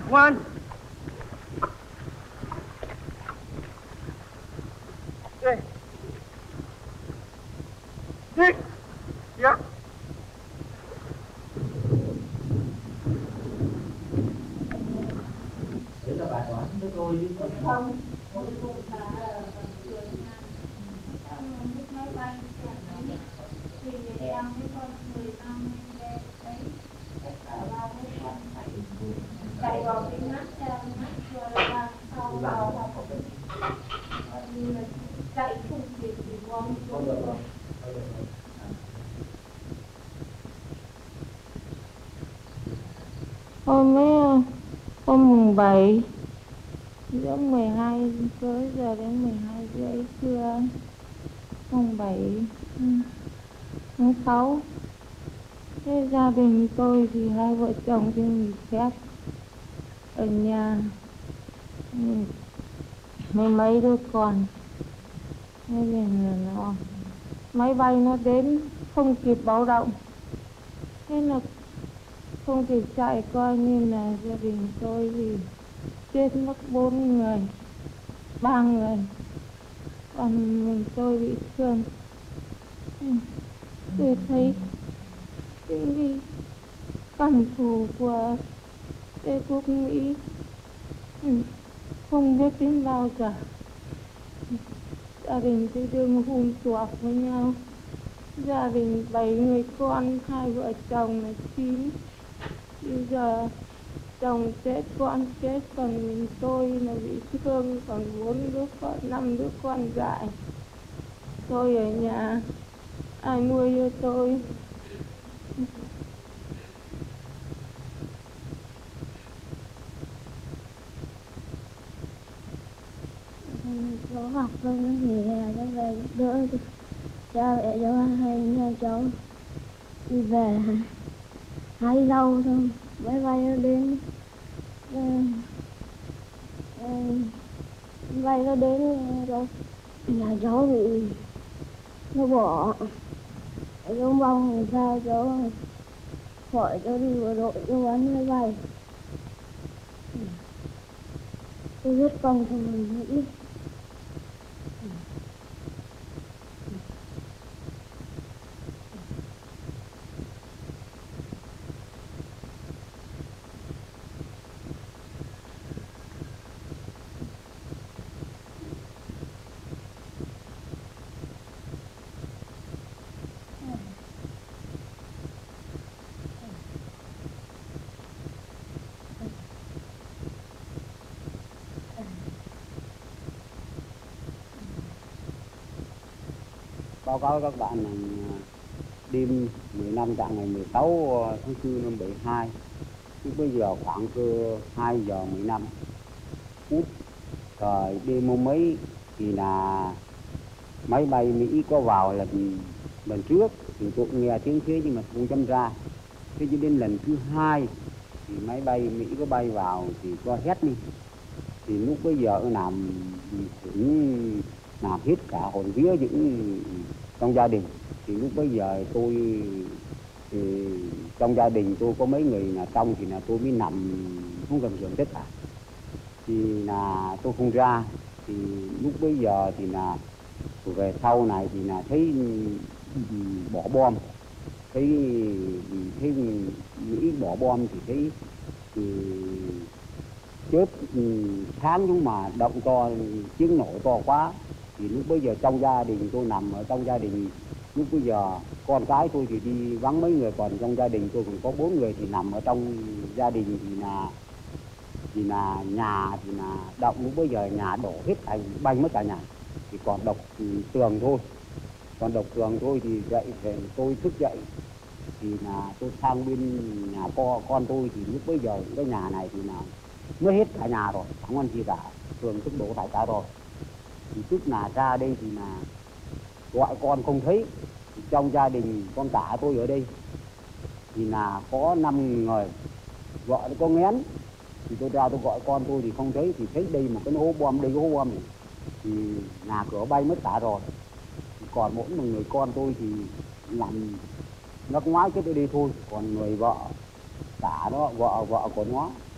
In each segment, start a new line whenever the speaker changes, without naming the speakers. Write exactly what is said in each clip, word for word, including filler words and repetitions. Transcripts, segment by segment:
Ngoan. Đây. Đi. Dạ.
Để cho bà toán với tôi chứ không.
Chạy vào cái mắt mắt rồi là sau vào chạy không kịp thì con
hôm mấy hôm mùng bảy giữa mười hai tới giờ đến mười hai rưỡi trưa mùng bảy tháng sáu. Thế gia đình tôi thì hai vợ chồng thì nghỉ phép ở nhà mấy mấy đứa con. Thế nên là nó máy bay nó đến không kịp báo động, thế là không kịp chạy, coi như là gia đình tôi thì chết mất bốn người, ba người, còn mình tôi bị thương. Tôi thấy cái căm thù của đế quốc Mỹ không biết đến bao giờ. Gia đình tôi đương hùm chuộc với nhau, gia đình bảy người con, hai vợ chồng là chín. Bây giờ chồng chết, con chết, còn mình tôi là bị thương, còn bốn đứa con, năm đứa con dại. Tôi ở nhà, ai nuôi cho tôi?
Cháu học xong nó nghỉ hè, cháu về đỡ cha mẹ cháu hay nha, cháu đi về hái rau xong máy bay nó đến, máy bay nó đến rồi nhà cháu bị nó bỏ, cháu mong làm sao cháu khỏi cháu đi bộ đội cho bắn máy bay. Tôi rất công cho mình nghĩ.
Báo cáo các bạn là đêm mười lăm dạng ngày mười sáu tháng tư năm bảy hai, lúc bây giờ khoảng cơ hai giờ mười lăm phút rồi đêm hôm mấy thì là máy bay Mỹ có vào lần lần trước thì tôi cũng nghe tiếng thế nhưng mà không chăm ra. Thế cho đến lần thứ hai thì máy bay Mỹ có bay vào thì có hét đi, thì lúc bây giờ làm cũng làm hết cả hồn vía những trong gia đình. Thì lúc bây giờ tôi thì trong gia đình tôi có mấy người là trong thì là tôi mới nằm không gần giường tất cả, thì là tôi không ra. Thì lúc bây giờ thì là về sau này thì là thấy bỏ bom, thấy thấy Mỹ bỏ bom thì thấy thì chớp sáng nhưng mà động to, tiếng nổ to quá. Thì lúc bây giờ trong gia đình tôi nằm ở trong gia đình, lúc bây giờ con cái tôi thì đi vắng mấy người, còn trong gia đình tôi cũng có bốn người thì nằm ở trong gia đình thì là thì là nhà thì là động. Lúc bây giờ nhà đổ hết cả, bay mất cả nhà, thì còn độc tường thôi, còn độc tường thôi. Thì dậy thì tôi thức dậy thì là tôi sang bên nhà con con tôi, thì lúc bây giờ cái nhà này thì là mới hết cả nhà rồi, không ăn gì cả, tường tức đổ tại cả rồi. Thì tức là ra đây thì là gọi con không thấy. Thì trong gia đình con cả tôi ở đây thì là có năm người, gọi nó có ngén. Thì tôi ra tôi gọi con tôi thì không thấy, thì thấy đây một cái hố bom, đây cái hố bom này thì nhà cửa bay mất cả rồi. Thì còn mỗi một người con tôi thì nằm ngất ngoái cái tôi đi thôi, còn người vợ cả đó, vợ vợ của nó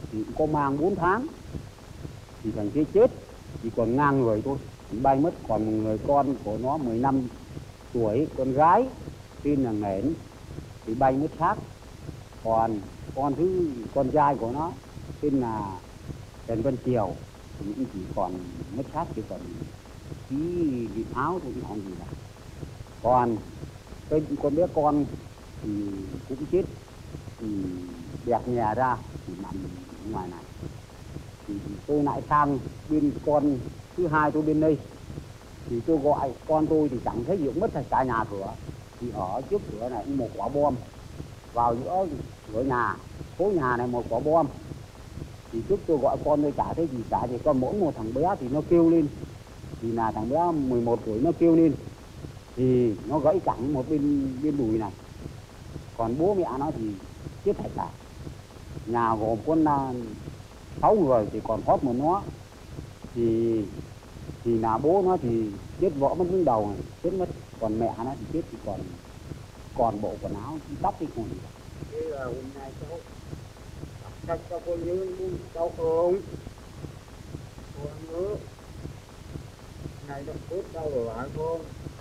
thì cũng có mang bốn tháng thì thằng kia chết, chỉ còn ngang người thôi, bay mất. Còn một người con của nó mười lăm tuổi, con gái tên là Nghển thì bay mất xác. Còn con thứ con trai của nó tên là Trần Văn Triều thì cũng chỉ còn mất xác, chỉ còn tí bị áo thôi, không gì cả. Còn cái con bé con thì cũng chết, thì bẹt nhà ra thì nằm ngoài này. Thì tôi lại sang bên con thứ hai tôi bên đây, thì tôi gọi con tôi thì chẳng thấy gì, cũng mất thật cả nhà cửa. Thì ở trước cửa này một quả bom vào giữa cửa nhà, phố nhà này một quả bom. Thì trước tôi gọi con tôi chả thấy gì cả, thì con mỗi một thằng bé thì nó kêu lên, thì là thằng bé mười một tuổi nó kêu lên thì nó gãy cẳng một bên bên đùi này. Còn bố mẹ nó thì chết hết cả. Nhà gồm con sáu người thì còn thoát một nó, thì thì là bố nó thì chết vỡ mất miếng đầu này, chết mất. Còn mẹ nó thì chết thì còn còn bộ quần áo tóc thì còn. Thế là hôm nay cháu chắc cho con nhớ cháu không? Con nhớ này nó tốt đâu rồi hả con?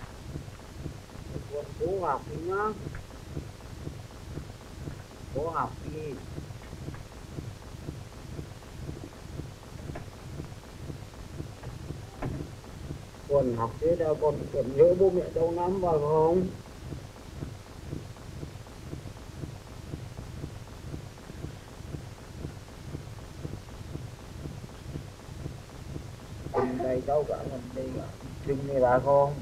Con cố học đi nhá, cố học đi. Con học thế đâu, con còn nhớ bố mẹ đâu lắm vào không? Trên đây cháu cả mình đi chung đi bà con.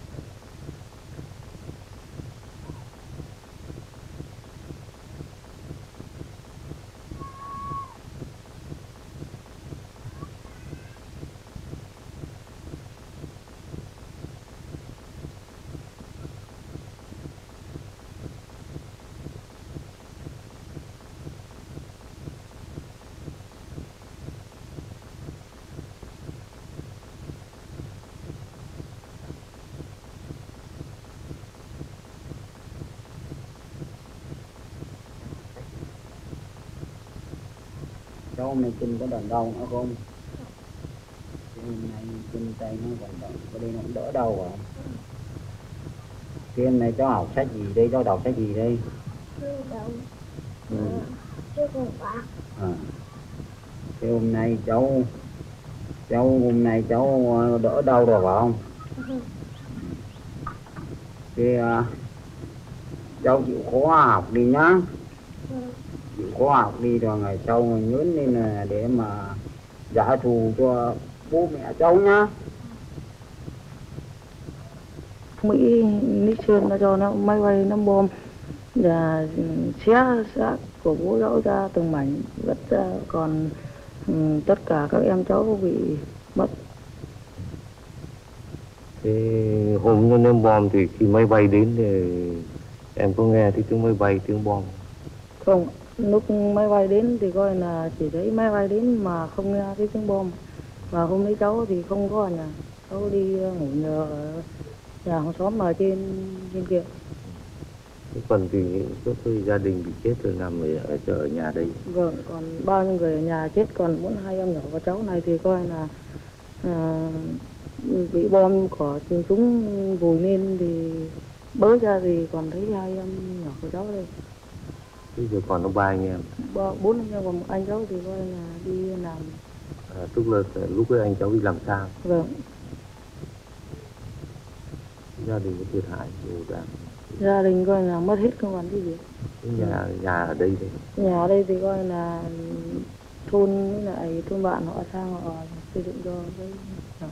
Cháu này chân có đòn đau nữa không? Hôm nay chân tay nó vận động, có đây nó cũng đỡ đau à? Cái hôm nay cháu học sách gì đây, cháu đọc sách gì đây? Ừ. À. Cái hôm nay cháu cháu hôm nay cháu đỡ đau rồi phải không? Cái uh, cháu chịu khó học đi nhá. Chịu khó học đi rồi ngày sau nhớ nên là để mà trả thù cho bố mẹ cháu nhá.
Mỹ Nixon nó cho nó máy bay nó bom và xé xác của bố cháu ra từng mảnh vứt ra, còn um, tất cả các em cháu bị mất.
Thế hôm nó ném bom thì khi máy bay đến thì em có nghe thấy tiếng máy bay, tiếng bom?
Không, lúc máy bay đến thì coi là chỉ thấy máy bay đến mà không nghe thấy tiếng bom. Và hôm đấy cháu thì không có ở nhà, cháu đi ngủ nhờ ở nhà hàng xóm ở trên trên kia.
Thế còn thì các gia đình bị chết rồi nằm ở, ở, ở nhà đây.
Vâng, còn bao nhiêu người ở nhà chết, còn bốn hai em nhỏ của cháu này thì coi là à, bị bom của chúng vùi lên thì bớ ra thì còn thấy hai em nhỏ của cháu đây.
Bây giờ còn có ba anh em?
Ba, bốn anh em, còn một anh cháu thì coi là đi làm.
À, tức là lúc ấy anh cháu đi làm sao?
Vâng.
Gia đình có thiệt hại nhiều ra?
Gia đình coi là mất hết không còn cái gì.
Nhà nhà ở đây đây?
Nhà ở đây thì coi là thôn với lại thôn bạn họ sang họ xây dựng cho cái nhà.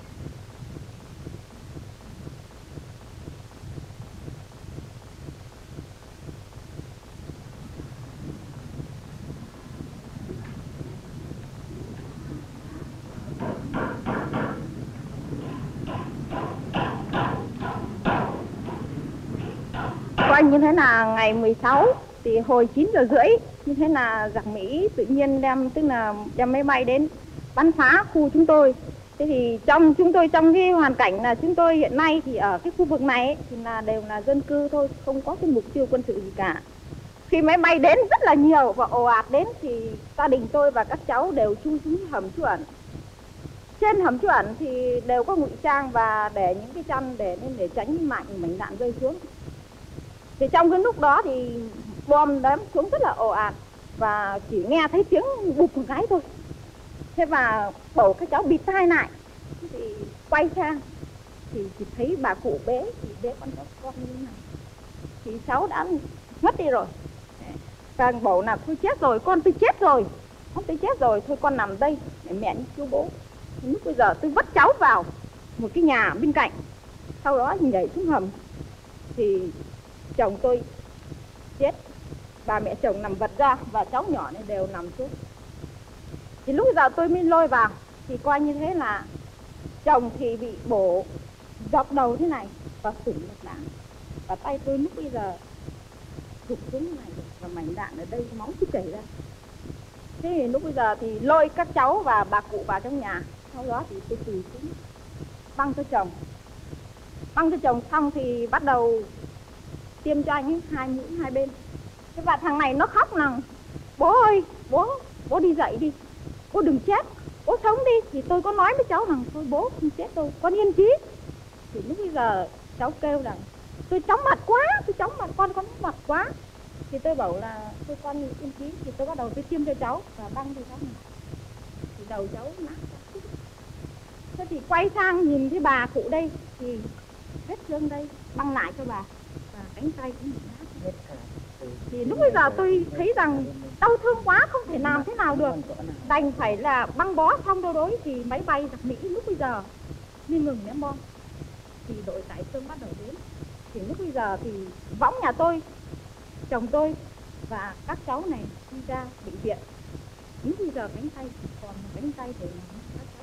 Như thế là ngày mười sáu thì hồi chín giờ rưỡi như thế là giặc Mỹ tự nhiên đem, tức là đem máy bay đến bắn phá khu chúng tôi. Thế thì trong chúng tôi trong cái hoàn cảnh là chúng tôi hiện nay thì ở cái khu vực này ấy, thì là đều là dân cư thôi, không có cái mục tiêu quân sự gì cả. Khi máy bay đến rất là nhiều và ồ ạt đến thì gia đình tôi và các cháu đều chui xuống hầm trú ẩn. Trên hầm trú ẩn thì đều có ngụy trang và để những cái chăn để nên để tránh mạnh mảnh đạn rơi xuống. Thì trong cái lúc đó thì bom đếm xuống rất là ồ ạt và chỉ nghe thấy tiếng bụp một cái thôi. Thế và bầu các cháu bịt tai lại thì quay sang thì chỉ thấy bà cụ bế thì bế con cháu con như thế này thì cháu đã ngất đi rồi. Và bảo là tôi chết rồi, con tôi chết rồi, con tôi chết rồi, thôi con nằm đây để mẹ đi cứu bố. Thì lúc bây giờ tôi vất cháu vào một cái nhà bên cạnh, sau đó nhảy xuống hầm thì chồng tôi chết, bà mẹ chồng nằm vật ra và cháu nhỏ này đều nằm xuống. Thì lúc bây giờ tôi mới lôi vào thì coi như thế là chồng thì bị bổ dọc đầu thế này và sủng một đạn, và tay tôi lúc bây giờ rụt xuống thế này và mảnh đạn ở đây máu cứ chảy ra. Thế thì lúc bây giờ thì lôi các cháu và bà cụ vào trong nhà, sau đó thì tôi tùy xuống băng cho chồng, băng cho chồng xong thì bắt đầu tiêm cho anh ấy hai mũi hai bên. Thế và thằng này nó khóc rằng bố ơi, bố bố đi dậy đi, bố đừng chết, bố sống đi. Thì tôi có nói với cháu rằng thôi bố không chết đâu, con yên chí. Thì lúc bây giờ cháu kêu rằng tôi chóng mặt quá, tôi chóng mặt, con con mặt quá. Thì tôi bảo là tôi con yên chí. Thì tôi bắt đầu tôi tiêm cho cháu và băng cho cháu này. Thì đầu cháu nát. Thế thì quay sang nhìn thấy bà cụ đây thì hết thương đây, băng lại cho bà và cánh tay cũng bị nát. Thì lúc bây giờ tôi thấy rằng đau thương quá, không thể làm thế nào được, đành phải là băng bó xong đâu đối thì máy bay giặc Mỹ lúc bây giờ mới ngừng ném bom. Thì đội tải xương bắt đầu đến. Thì lúc bây giờ thì võng nhà tôi, chồng tôi và các cháu này đi ra bệnh viện. Lúc bây giờ cánh tay chỉ còn một cánh tay để các cháu.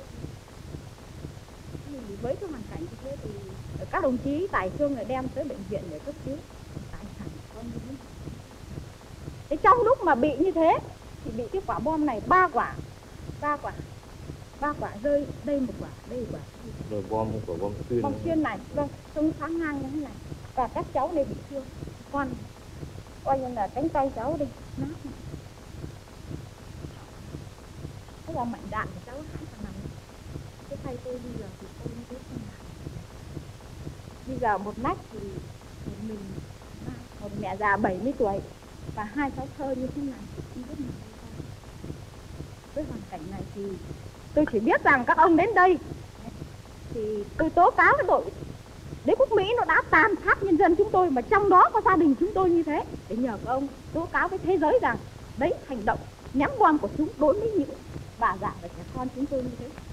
Thì với cái hoàn cảnh như thế thì các đồng chí tải xương lại đem tới bệnh viện để cấp cứu tài sản con như thế. Thế trong lúc mà bị như thế thì bị cái quả bom này ba quả, ba quả, ba quả rơi, đây một quả, đây một quả.
Rồi bom của bom xuyên.
Bom xuyên này, vâng, trông sáng ngang như thế này. Và các cháu đây bị thương, con coi như là cánh tay cháu đây nát này. Thế là mảnh đạn của cháu hãy còn nằm. Cái tay tôi bây giờ thì tôi như thế không làm. Bây giờ một nách thì một mình, một mẹ già bảy mươi tuổi và hai cháu thơ như thế này thì không biết làm sao. Với hoàn cảnh này thì tôi chỉ biết rằng các ông đến đây thì tôi tố cáo cái đội đế quốc Mỹ nó đã tàn sát nhân dân chúng tôi, mà trong đó có gia đình chúng tôi như thế, để nhờ các ông tố cáo với thế giới rằng đấy hành động ném bom của chúng đối với những bà già và trẻ con chúng tôi như thế.